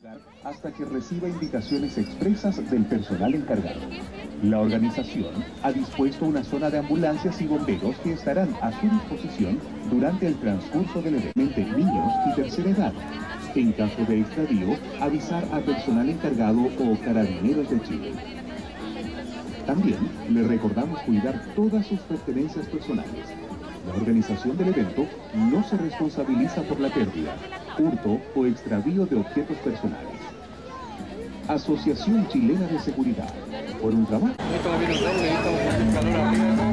hasta que reciba indicaciones expresas del personal encargado. La organización ha dispuesto una zona de ambulancias y bomberos que estarán a su disposición durante el transcurso del evento. Niños y tercera edad. En caso de extravío, avisar a personal encargado o Carabineros de Chile. También le recordamos cuidar todas sus pertenencias personales. La organización del evento no se responsabiliza por la pérdida, hurto o extravío de objetos personales. Asociación Chilena de Seguridad. Por un trabajo.